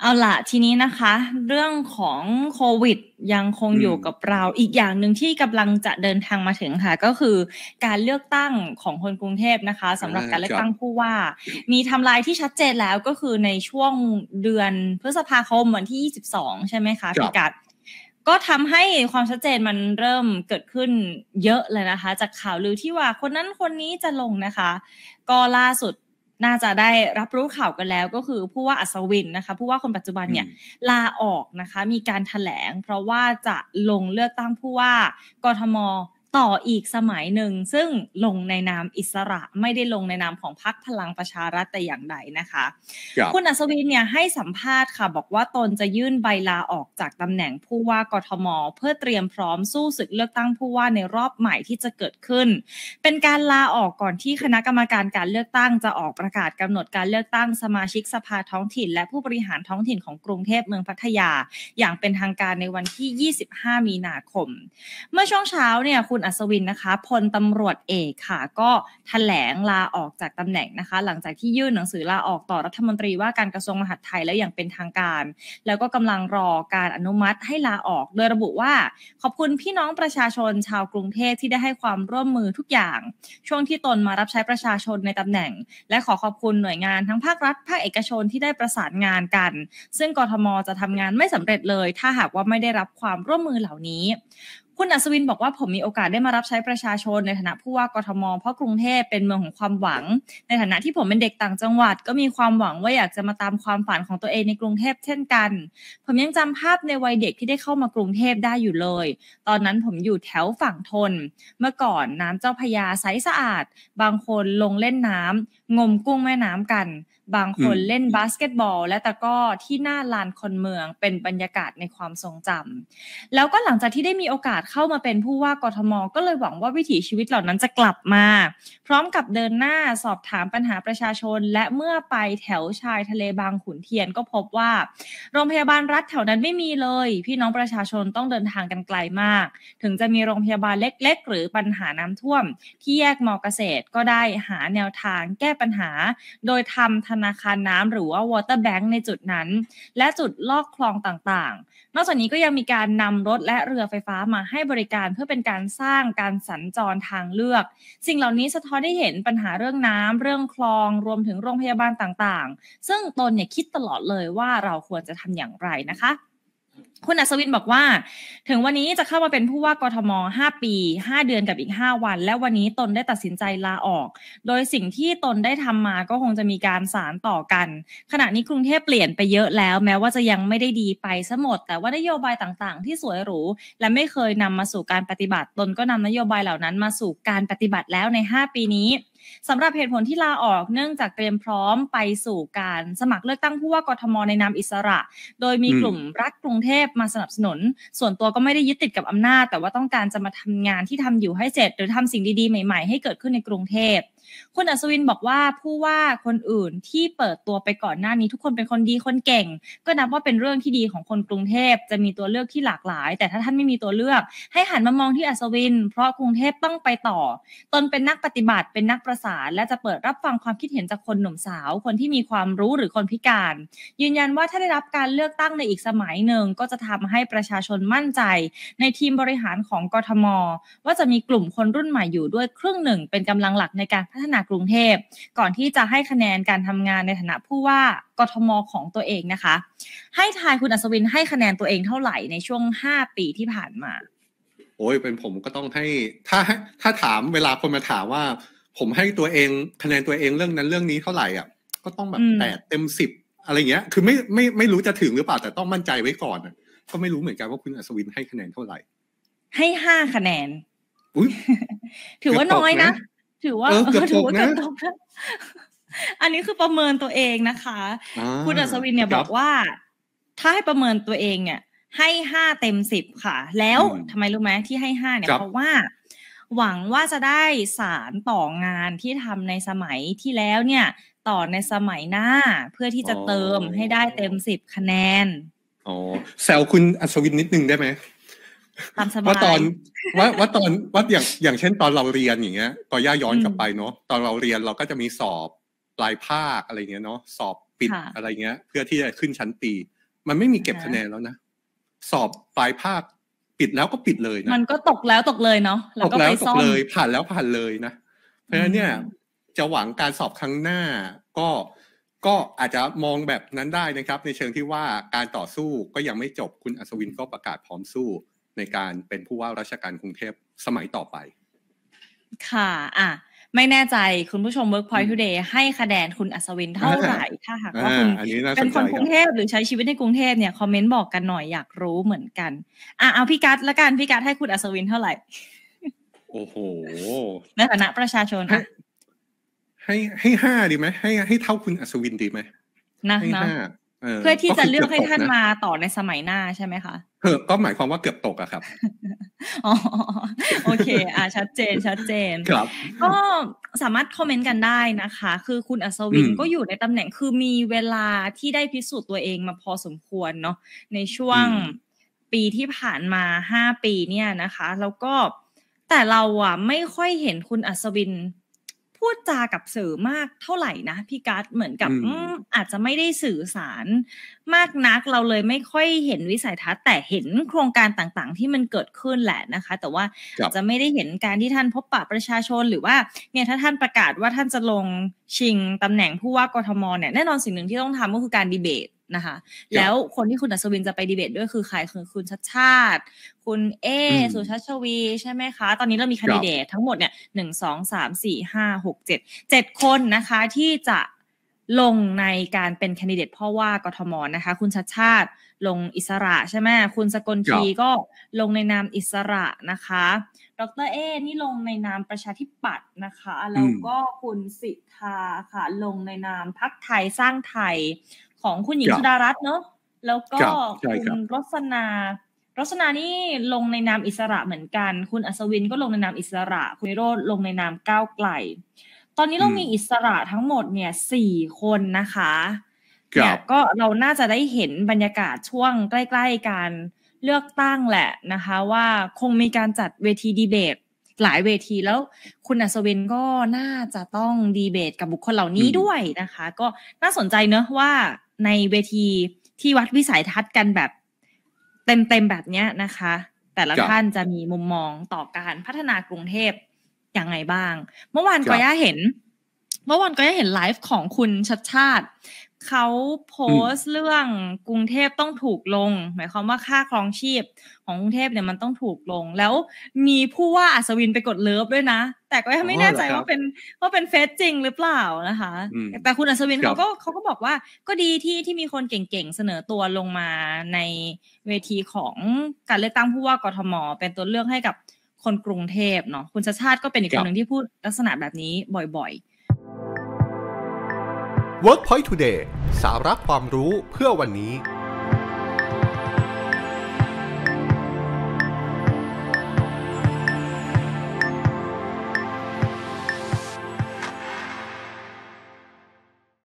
เอาล่ะทีนี้นะคะเรื่องของโควิดยังคงอยู่กับเราอีกอย่างหนึ่งที่กำลังจะเดินทางมาถึงค่ะก็คือการเลือกตั้งของคนกรุงเทพนะคะสำหรับการเลือกตั้งผู้ว่ามีไทม์ไลน์ที่ชัดเจนแล้วก็คือในช่วงเดือนพฤษภาคมวันที่22ใช่ไหมคะพี่กัดก็ทำให้ความชัดเจนมันเริ่มเกิดขึ้นเยอะเลยนะคะจากข่าวลือที่ว่าคนนั้นคนนี้จะลงนะคะก็ล่าสุดน่าจะได้รับรู้ข่าวกันแล้วก็คือผู้ว่าอัศวินนะคะผู้ว่าคนปัจจุบันเนี่ยลาออกนะคะมีการแถลงเพราะว่าจะลงเลือกตั้งผู้ว่ากทม.ต่ออีกสมัยหนึ่งซึ่งลงในนามอิสระไม่ได้ลงในนามของพรรคพลังประชารัฐแต่อย่างใดนะคะคุณอัศวินเนี่ยให้สัมภาษณ์ค่ะบอกว่าตนจะยื่นใบลาออกจากตำแหน่งผู้ว่ากทม.เพื่อเตรียมพร้อมสู้ศึกเลือกตั้งผู้ว่าในรอบใหม่ที่จะเกิดขึ้นเป็นการลาออกก่อนที่คณะกรรมการการเลือกตั้งจะออกประกาศกำหนดการเลือกตั้งสมาชิกสภาท้องถิ่นและผู้บริหารท้องถิ่นของกรุงเทพเมืองพัทยาอย่างเป็นทางการในวันที่25มีนาคมเมื่อช่วงเช้าเนี่ยคุณอัศวินนะคะพลตำรวจเอกค่ะก็แถลงลาออกจากตำแหน่งนะคะหลังจากที่ยื่นหนังสือลาออกต่อรัฐมนตรีว่าการกระทรวงมหาดไทยแล้วอย่างเป็นทางการแล้วก็กำลังรอการอนุมัติให้ลาออกโดยระบุว่าขอบคุณพี่น้องประชาชนชาวกรุงเทพที่ได้ให้ความร่วมมือทุกอย่างช่วงที่ตนมารับใช้ประชาชนในตำแหน่งและขอขอบคุณหน่วยงานทั้งภาครัฐภาคเอกชนที่ได้ประสานงานกันซึ่งกทม.จะทำงานไม่สำเร็จเลยถ้าหากว่าไม่ได้รับความร่วมมือเหล่านี้คุณอัศวินบอกว่าผมมีโอกาสได้มารับใช้ประชาชนในฐานะผู้ว่ากทม.เพราะกรุงเทพเป็นเมืองของความหวังในฐานะที่ผมเป็นเด็กต่างจังหวัดก็มีความหวังว่าอยากจะมาตามความฝันของตัวเองในกรุงเทพเช่นกันผมยังจำภาพในวัยเด็กที่ได้เข้ามากรุงเทพได้อยู่เลยตอนนั้นผมอยู่แถวฝั่งทนเมื่อก่อนน้ำเจ้าพระยาใสสะอาดบางคนลงเล่นน้ำงมกุ้งแม่น้ำกันบางคนเล่นบาสเกตบอลและตะกร้อที่หน้าลานคนเมืองเป็นบรรยากาศในความทรงจำแล้วก็หลังจากที่ได้มีโอกาสเข้ามาเป็นผู้ว่ากทม.ก็เลยหวังว่าวิถีชีวิตเหล่านั้นจะกลับมาพร้อมกับเดินหน้าสอบถามปัญหาประชาชนและเมื่อไปแถวชายทะเลบางขุนเทียนก็พบว่าโรงพยาบาลรัฐแถวนั้นไม่มีเลยพี่น้องประชาชนต้องเดินทางกันไกลมากถึงจะมีโรงพยาบาลเล็กๆหรือปัญหาน้ำท่วมที่แยกม.เกษตรก็ได้หาแนวทางแก้ปัญหาโดยทำธนาคารน้ำหรือว่า Water Bank ในจุดนั้นและจุดลอกคลองต่างๆนอกจากนี้ก็ยังมีการนำรถและเรือไฟฟ้ามาให้บริการเพื่อเป็นการสร้างการสัญจรทางเลือกสิ่งเหล่านี้สะท้อนให้เห็นปัญหาเรื่องน้ำเรื่องคลองรวมถึงโรงพยาบาลต่างๆซึ่งตนเนี่ยคิดตลอดเลยว่าเราควรจะทำอย่างไรนะคะคุณอัศวินบอกว่าถึงวันนี้จะเข้ามาเป็นผู้ว่ากทม5ปี5เดือนกับอีก5วันและวันนี้ตนได้ตัดสินใจลาออกโดยสิ่งที่ตนได้ทำมาก็คงจะมีการสานต่อกันขณะนี้กรุงเทพเปลี่ยนไปเยอะแล้วแม้ว่าจะยังไม่ได้ดีไปซะหมดแต่ว่านโยบายต่างๆที่สวยหรูและไม่เคยนำมาสู่การปฏิบัติตนก็นำนโยบายเหล่านั้นมาสู่การปฏิบัติแล้วใน5ปีนี้สำหรับเหตุผลที่ลาออกเนื่องจากเตรียมพร้อมไปสู่การสมัครเลือกตั้งผู้ว่ากทม.ในนามอิสระโดยมีกลุ่มรักกรุงเทพมาสนับสนุนส่วนตัวก็ไม่ได้ยึดติดกับอำนาจแต่ว่าต้องการจะมาทำงานที่ทำอยู่ให้เสร็จหรือทำสิ่งดีๆใหม่ๆให้เกิดขึ้นในกรุงเทพคุณอัศวินบอกว่าผู้ว่าคนอื่นที่เปิดตัวไปก่อนหน้านี้ทุกคนเป็นคนดีคนเก่งก็นับว่าเป็นเรื่องที่ดีของคนกรุงเทพจะมีตัวเลือกที่หลากหลายแต่ถ้าท่านไม่มีตัวเลือกให้หันมามองที่อัศวินเพราะกรุงเทพต้องไปต่อตนเป็นนักปฏิบัติเป็นนักประสานและจะเปิดรับฟังความคิดเห็นจากคนหนุ่มสาวคนที่มีความรู้หรือคนพิการยืนยันว่าถ้าได้รับการเลือกตั้งในอีกสมัยหนึ่งก็จะทำให้ประชาชนมั่นใจในทีมบริหารของกทม.ว่าจะมีกลุ่มคนรุ่นใหม่อยู่ด้วยครึ่งหนึ่งเป็นกำลังหลักในการพัฒนากรุงเทพก่อนที่จะให้คะแนนการทำงานในฐานะผู้ว่ากทม.ของตัวเองนะคะให้ทายคุณอัศวินให้คะแนนตัวเองเท่าไหร่ในช่วง5ปีที่ผ่านมาโอ้ยเป็นผมก็ต้องให้ถ้าถามเวลาคนมาถามว่าผมให้ตัวเองคะแนนตัวเองเรื่องนั้นเรื่องนี้เท่าไหร่อ่ะก็ต้องแบบ8 เต็ม 10อะไรเงี้ยคือไม่รู้จะถึงหรือเปล่าแต่ต้องมั่นใจไว้ก่อนก็ไม่รู้เหมือนกันว่าคุณอัศวินให้คะแนนเท่าไหร่ให้5คะแนนถือว่าน้อยนะถือว่าเกือบตกนะอันนี้คือประเมินตัวเองนะคะคุณอัศวินเนี่ยบอกว่าถ้าให้ประเมินตัวเองเนี่ยให้5 เต็ม 10ค่ะแล้วทำไมรู้ไหมที่ให้5เนี่ยเพราะว่าหวังว่าจะได้สารต่องานที่ทำในสมัยที่แล้วเนี่ยต่อในสมัยหน้าเพื่อที่จะเติมให้ได้เต็ม10คะแนนแซวคุณอัศวินนิดนึงได้ไหมว่าตอนว่าอย่างเช่นตอนเราเรียนอย่างเงี้ยตอนย้อนกลับไปเนาะตอนเราเรียนเราก็จะมีสอบปลายภาคอะไรเงี้ยเนาะสอบปิดอะไรเงี้ยเพื่อที่จะขึ้นชั้นปีมันไม่มีเก็บคะแนนแล้วนะสอบปลายภาคปิดแล้วก็ปิดเลยนะมันก็ตกแล้วตกเลยเนาะแล้วก็ไปซ่อมเลยผ่านแล้วผ่านเลยนะเพราะฉะนั้นเนี่ยจะหวังการสอบครั้งหน้าก็อาจจะมองแบบนั้นได้นะครับในเชิงที่ว่าการต่อสู้ก็ยังไม่จบคุณอัศวินก็ประกาศพร้อมสู้ในการเป็นผู้ว่าราชการกรุงเทพสมัยต่อไปค่ะไม่แน่ใจคุณผู้ชม Workpoint Today ให้คะแนนคุณอัศวินเท่าไหร่ถ้าหากว่าคุณเป็นคนกรุงเทพหรือใช้ชีวิตในกรุงเทพเนี่ยคอมเมนต์บอกกันหน่อยอยากรู้เหมือนกันเอาพี่กั๊ดละกันพี่กั๊ดให้คุณอัศวินเท่าไหร่โอ้โหในฐานะประชาชนให้5ดีไหมให้เท่าคุณอัศวินดีไหมนะเพื่อที่จะเลือกให้ท่านมาต่อในสมัยหน้าใช่ไหมคะก็หมายความว่าเกือบตกอะครับอ๋อโอเคชัดเจนครับก็สามารถคอมเมนต์กันได้นะคะคือคุณอัศวินก็อยู่ในตำแหน่งคือมีเวลาที่ได้พิสูจน์ตัวเองมาพอสมควรเนาะในช่วงปีที่ผ่านมา5ปีเนี่ยนะคะแล้วก็แต่เราไม่ค่อยเห็นคุณอัศวินพูดจากับสื่อมากเท่าไหร่นะพี่กั๊ดเหมือนกับอาจจะไม่ได้สื่อสารมากนักเราเลยไม่ค่อยเห็นวิสัยทัศน์แต่เห็นโครงการต่างๆที่มันเกิดขึ้นแหละนะคะแต่ว่าจะไม่ได้เห็นการที่ท่านพบปะประชาชนหรือว่าเนี่ยถ้าท่านประกาศว่าท่านจะลงชิงตำแหน่งผู้ว่ากทมเนี่ยแน่นอนสิ่งหนึ่งที่ต้องทำก็คือการดีเบตนะคะแล้วคนที่คุณอัศวินจะไปดีเบตด้วยคือใครคือคุณชัชชาติคุณสุชัชวีใช่ไหมคะตอนนี้เรามีแคนดิเดตทั้งหมดเนี่ย1 2 3 4 5 6 7คนนะคะที่จะลงในการเป็นแคนดิเดตพ่อว่ากทมนะคะคุณชัชชาติลงอิสระใช่ไหมคุณสกลทีก็ลงในนามอิสระนะคะดร.นี่ลงในนามประชาธิปัตย์นะคะแล้วก็คุณสิทธาค่ะลงในนามพรรคไทยสร้างไทยของคุณหญิงสุดารัตน์เนาะแล้วก็คุณรสนานี่ลงในนามอิสระเหมือนกันคุณอัศวินก็ลงในนามอิสระคุณวิโรจน์ลงในนามก้าวไกลตอนนี้เรามีอิสระทั้งหมดเนี่ย4คนนะคะเนี่ยก็เราน่าจะได้เห็นบรรยากาศช่วงใกล้ๆการเลือกตั้งแหละนะคะว่าคงมีการจัดเวทีดีเบตหลายเวทีแล้วคุณอัศวินก็น่าจะต้องดีเบตกับบุคคลเหล่านี้ด้วยนะคะก็น่าสนใจเนอะว่าในเวทีที่วัดวิสัยทัศน์กันแบบเต็มแบบนี้นะคะแต่ละท่านจะมีมุมมองต่อการพัฒนากรุงเทพอย่างไรบ้างเมื่อวานก็ย่าเห็นไลฟ์ของคุณชัชชาติเขาโพสต์เรื่องกรุงเทพต้องถูกลงหมายความว่าค่าครองชีพของกรุงเทพเนี่ยมันต้องถูกลงแล้วมีผู้ว่าอัศวินไปกดเลิฟด้วยนะแต่ก็ยังไม่แน่ใจว่าเป็นเฟซจริงหรือเปล่านะคะแต่คุณอัศวินเขาก็บอกว่าก็ดีที่มีคนเก่งๆเสนอตัวลงมาในเวทีของการเลือกตั้งผู้ว่ากทมเป็นตัวเลือกให้กับคนกรุงเทพเนาะคุณชัชชาติก็เป็นอีกคนหนึ่งที่พูดลักษณะแบบนี้บ่อยๆ Workpoint Today สาระความรู้เพื่อวันนี้